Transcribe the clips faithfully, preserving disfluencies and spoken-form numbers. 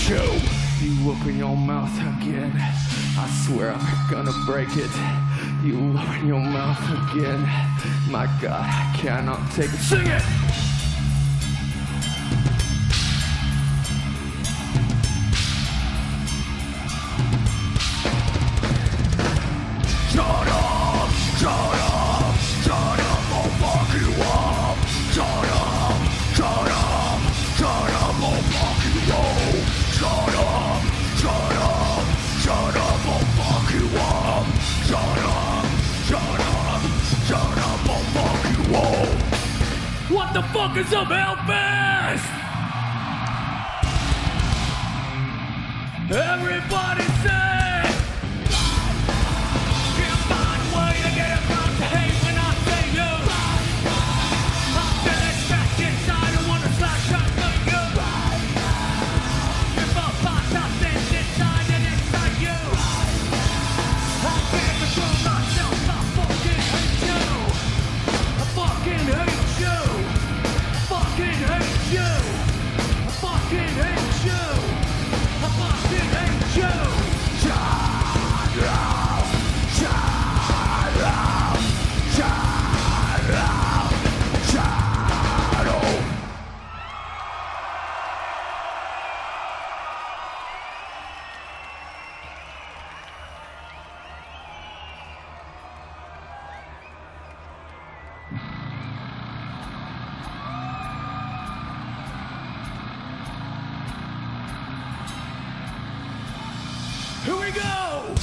show. You open your mouth again, I swear I'm gonna break it. You open your mouth again, my God, I cannot take it. Sing it! Shut up, shut up, shut up, I'll fuck you up. Shut up, shut up, shut up, I'll fuck you up. Shut up, shut up, shut up, I'll fuck you up. Shut up, shut up, shut up, I'll fuck you up. What the fuck is up, Hellfest? Everybody say here we go!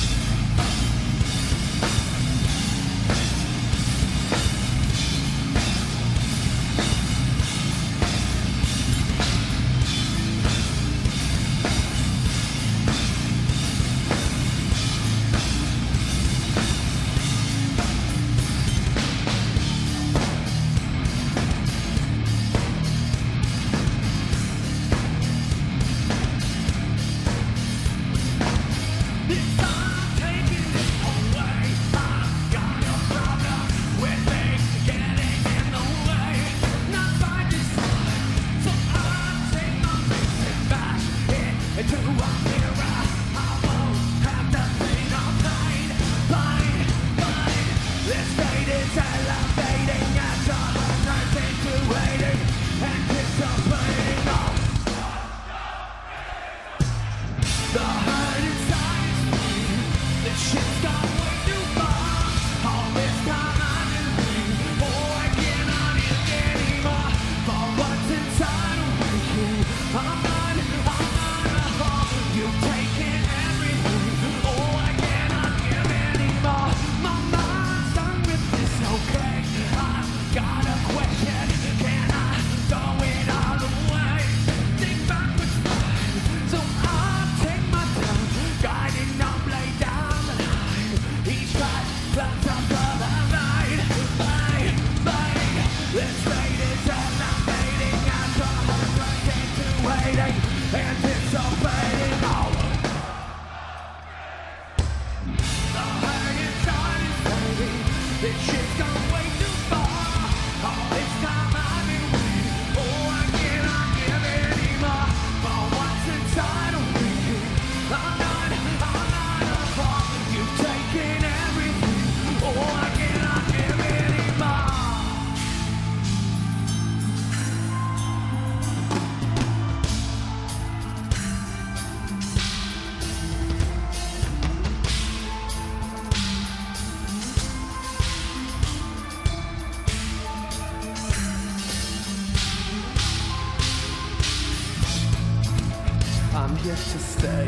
I'm here to stay.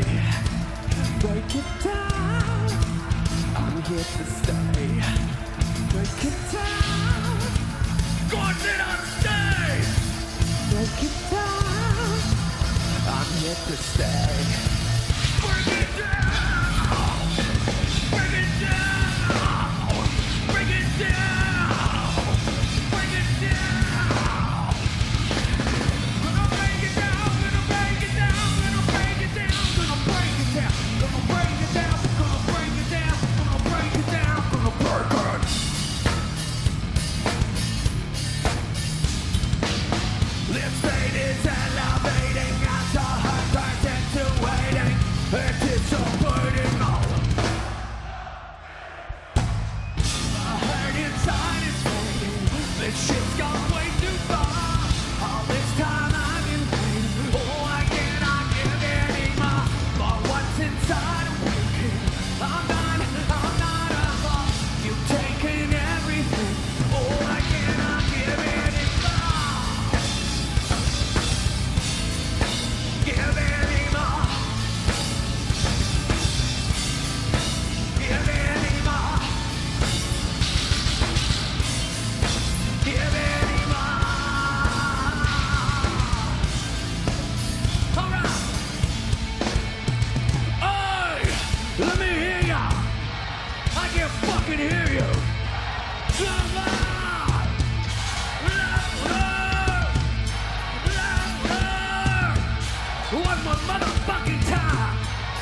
Break it down. I'm here to stay. Break it down. Go on, sit on stage. Break it down. I'm here to stay. Break it down. Break it down. Break it down. Break it down. Gonna break it down. Gonna break it down. Gonna break it down. Gonna break it down. Gonna break it down. Gonna break it down. Gonna break it down. Gonna break it. This fate is elevating us, our heart burns into fucking hear you. Come on! Louder! Louder! One more motherfucking time!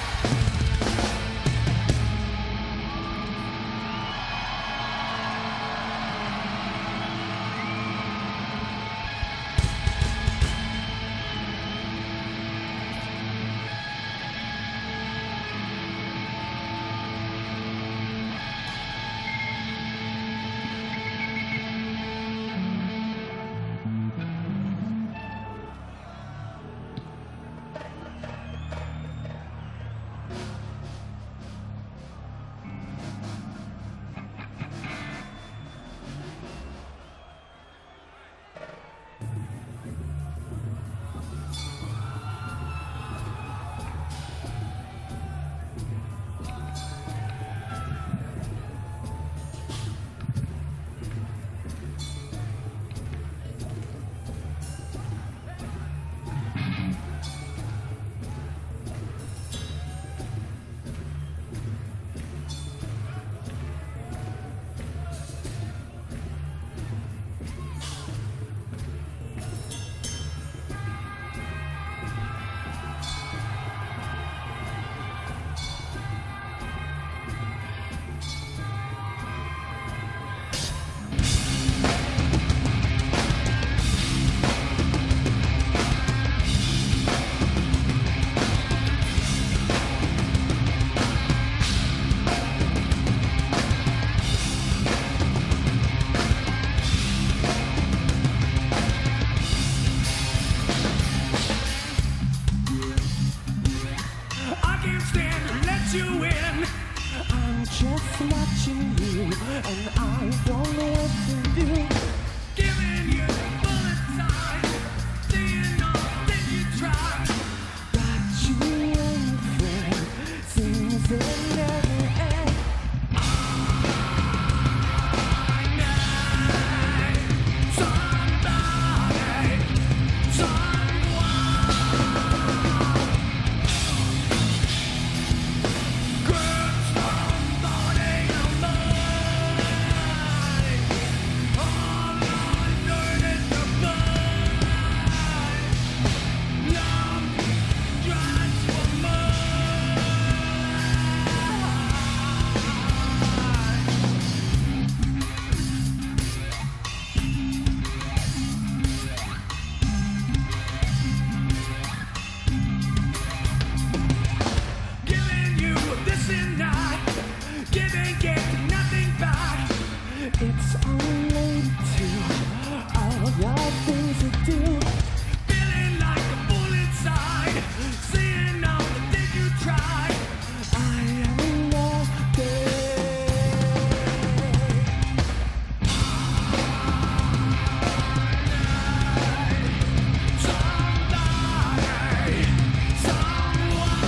Just watching you, and I don't know what to do. Giving you bullet time, seeing all the things you try. Got you and your friend, seems it never ends. I need somebody, someone. Good somebody of mine. All I need is the blood. Love just for mine. Giving you this and that, giving get nothing back. It's unrelated to all of your things to do. Feeling like a fool inside, seeing all the things you tried. I am nothing. Somebody, someone.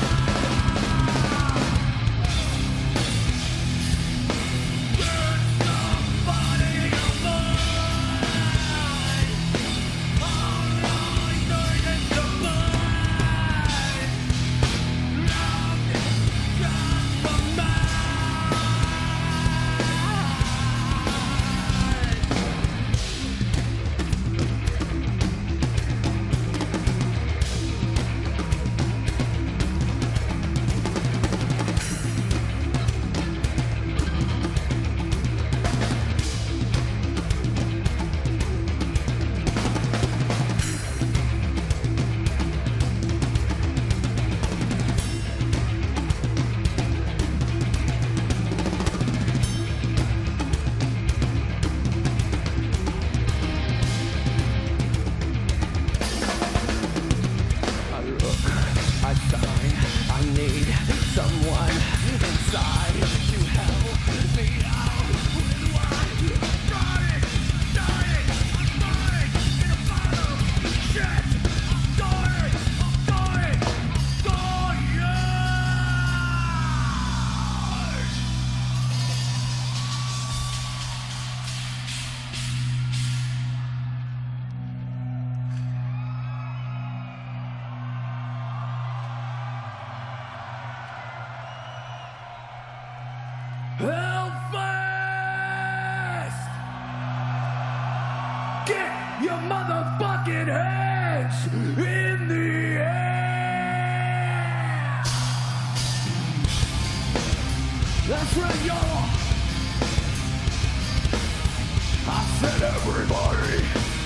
Good somebody of mine. All I need is the blood. Love just for mine. I look, I sign, I need someone inside to help me out with what I'm trying, dying, I'm dying in a pile of shit. I'm dying, I'm dying, I'm dying. Hellfire! legs in the air. That's right, y'all. I said everybody.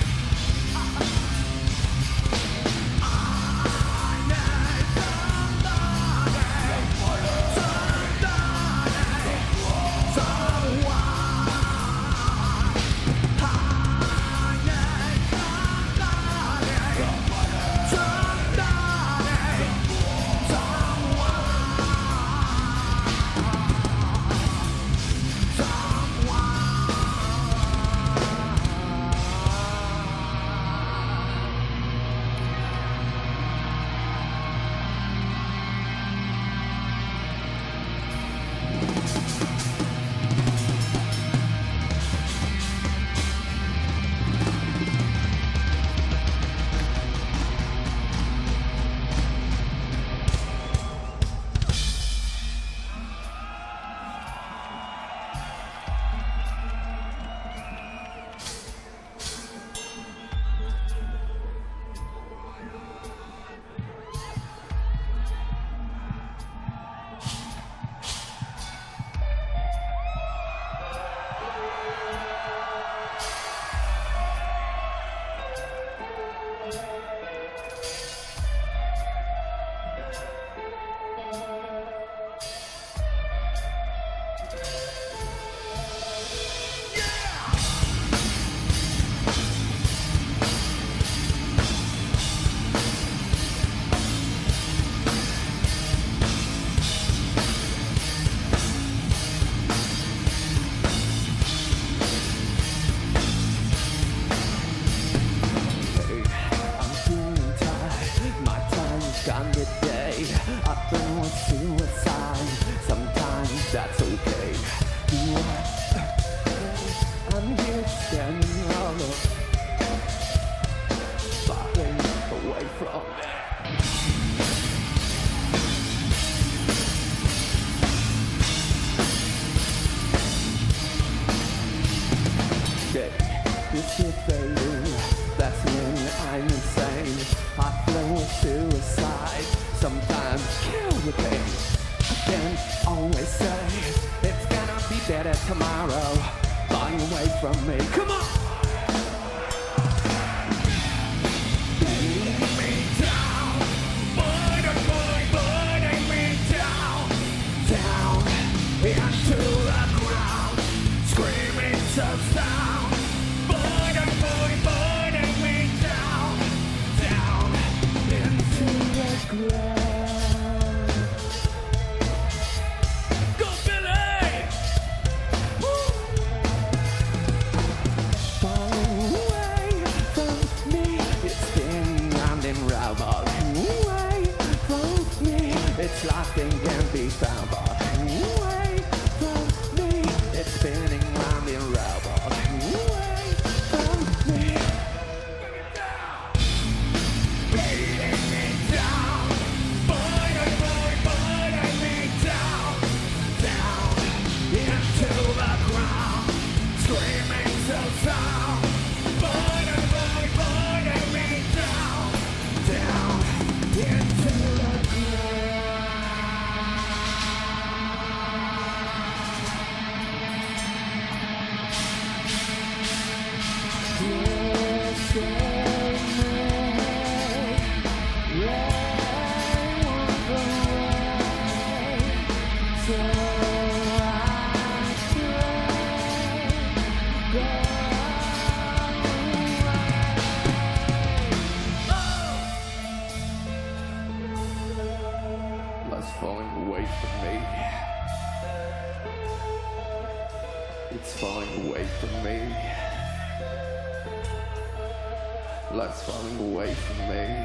Life's falling away from me.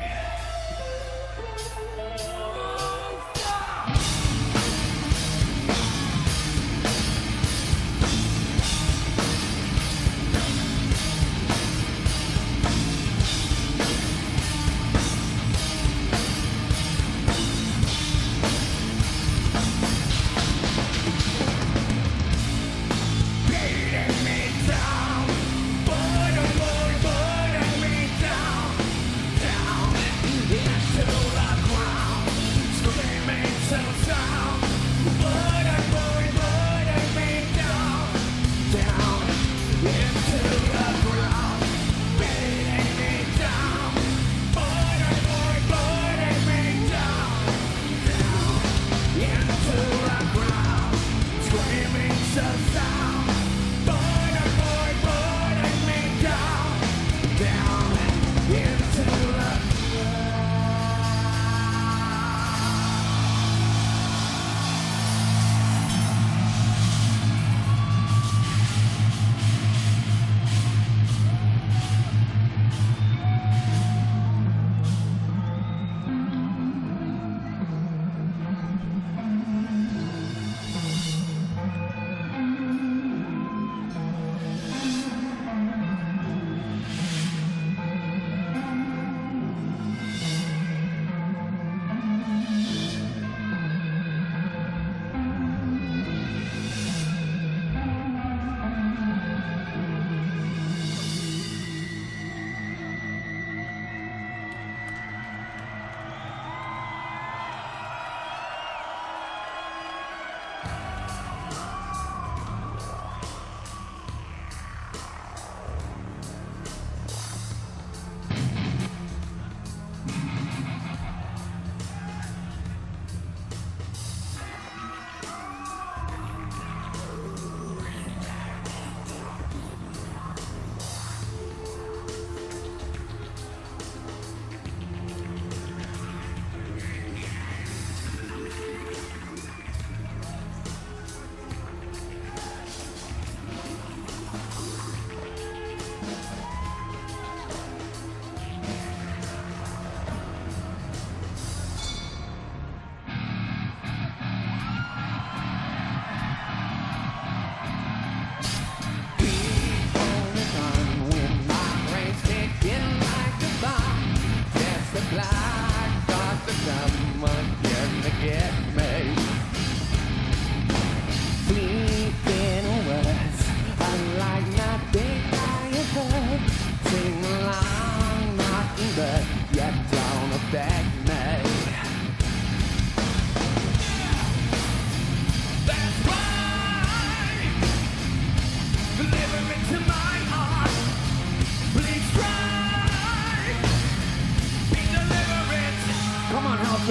Down, down.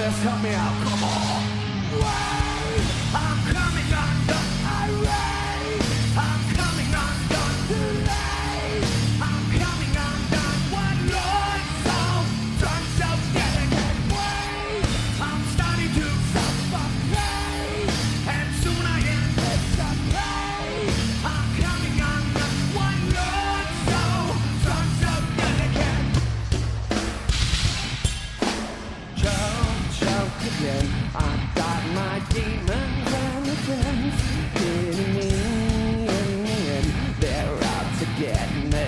this, help me out, come on. Wait, I'm coming undone. Irate, I'm coming undone. Too late, I'm coming undone. One Lord soul, done so delicate. Wait, I'm starting to suffocate, and soon I am dissipate. I'm coming undone. One Lord soul, done so delicate. Choke, choke again. I've got my demons and the friends hitting me in the end. They're out to get me.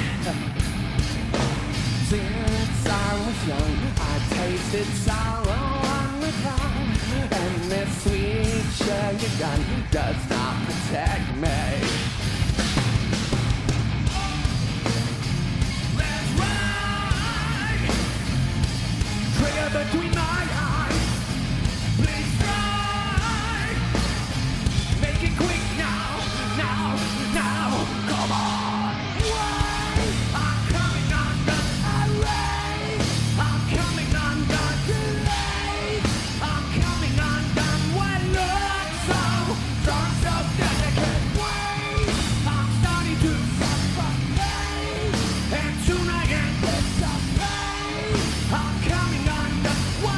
Since I was young, I tasted sorrow on the tongue, and this sweet sugar gun does not protect me. Let's ride! Trigger between my eyes. Please strike. Make it quick now, now, now. Come on. Wait, I'm coming undone. Irate, I'm coming undone. Too late, I'm coming undone. When Lord so, strong so delicate. Wait, I'm starting to suffocate, and soon I am dissipate. I'm coming undone.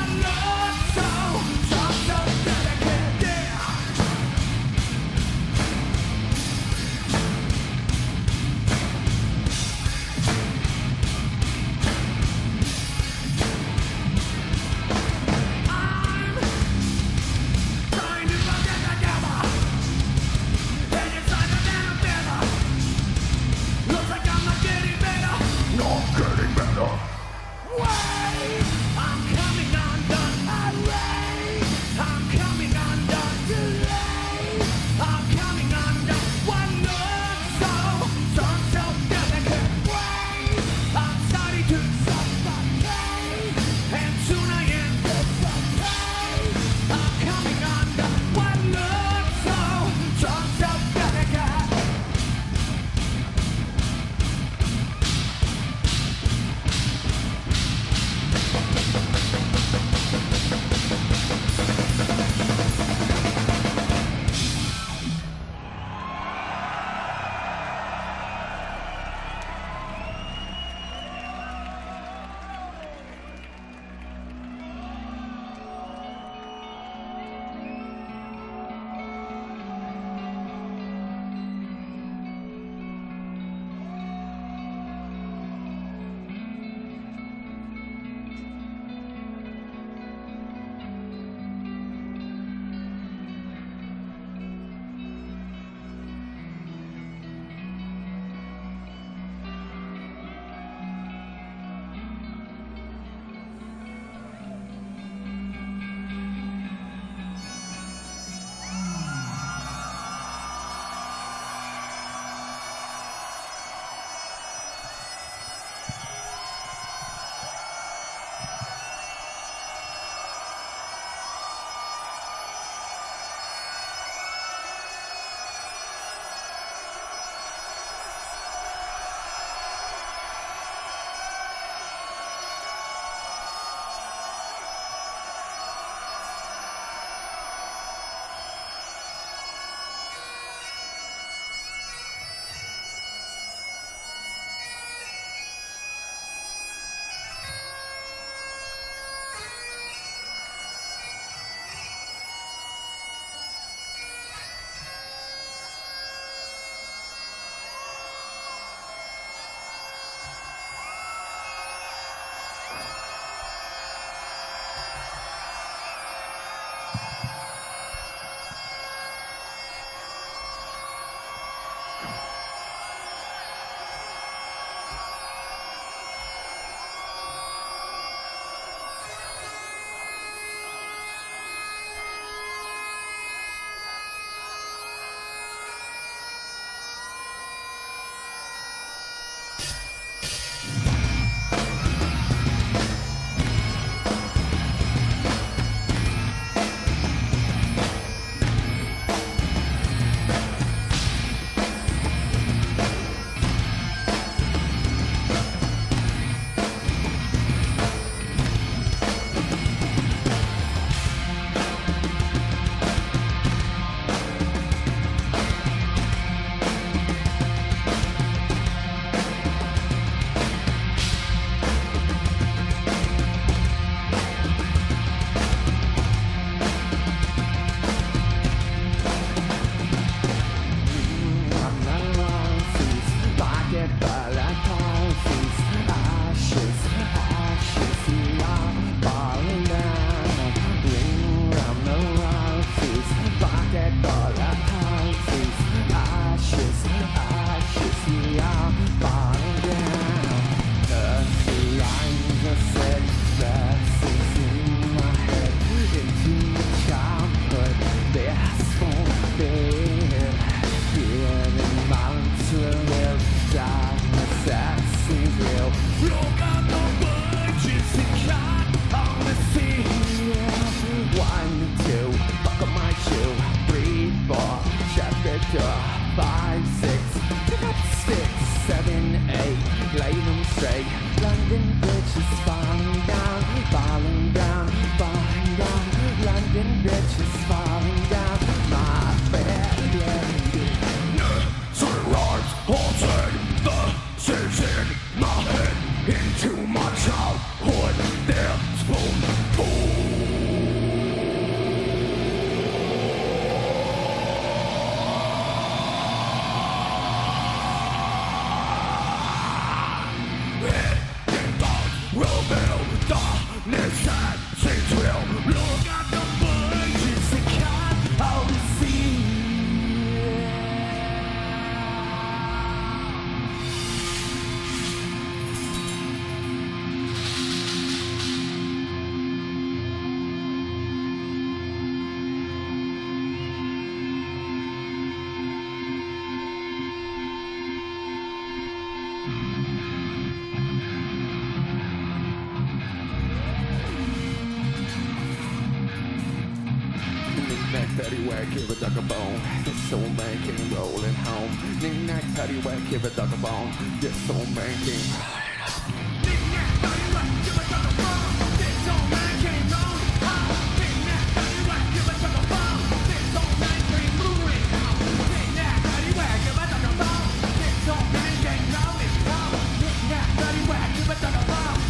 paddywhack, give a duck a bone. This old man came rolling home. Knick-knack, paddywhack, give a duck a bone. This old man came rolling home. Knick-knack, paddywhack, give a duck a bone. This old man came rolling home. Knick-knack, paddywhack, give a duck a bone. This old man came rolling home. Knick-knack, paddywhack, give a duck a bone. This old man came rolling home. Knick-knack, paddywhack, give a duck a bone.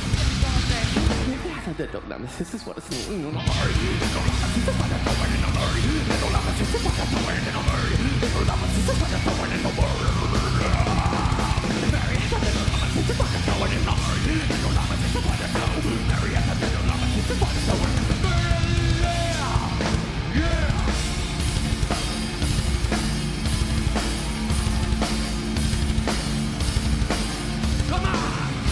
This is what it's doing in a hurry. This is what I'm doing in a hurry. This is what I'm doing in a hurry. This is what I'm doing in a hurry. Mary, this is what I'm doing in a hurry. This is what I'm doing. Mary, this is what I'm doing. Yeah. Come on.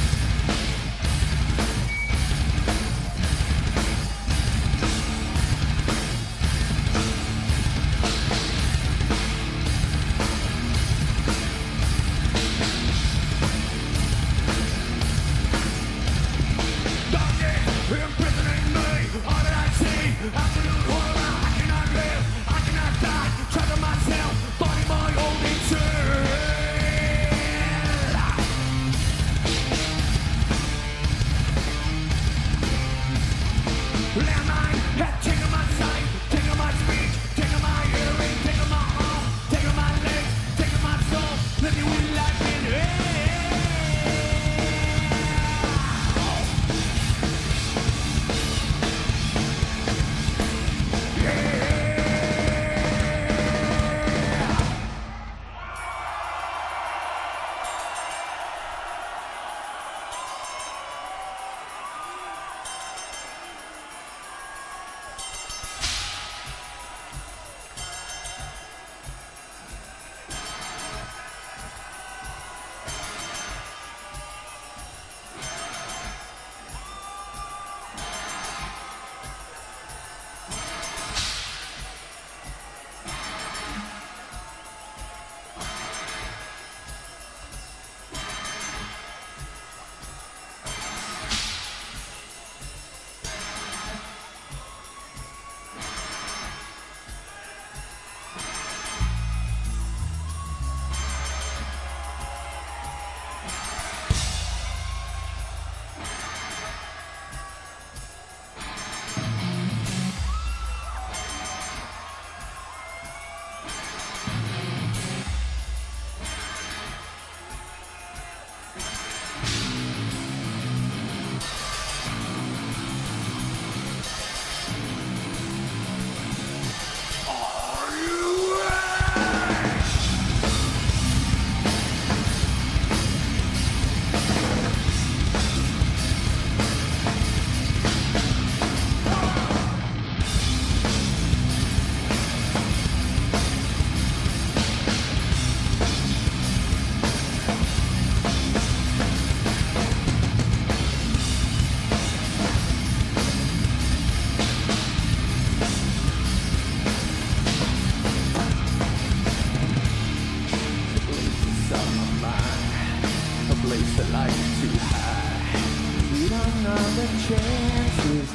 Chances,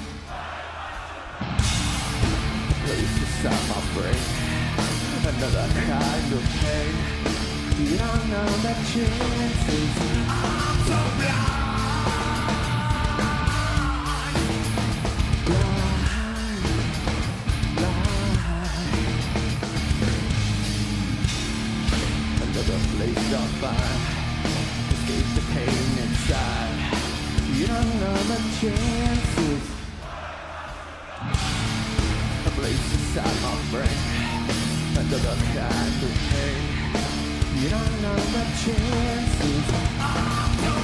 places on my brain, another kind of pain. You don't know the chances. I'm so blind, blind, blind. Another place I'll find, escape the pain inside. You don't know the chances. A place inside my brain, another kind of pain. You don't know the chances. I'm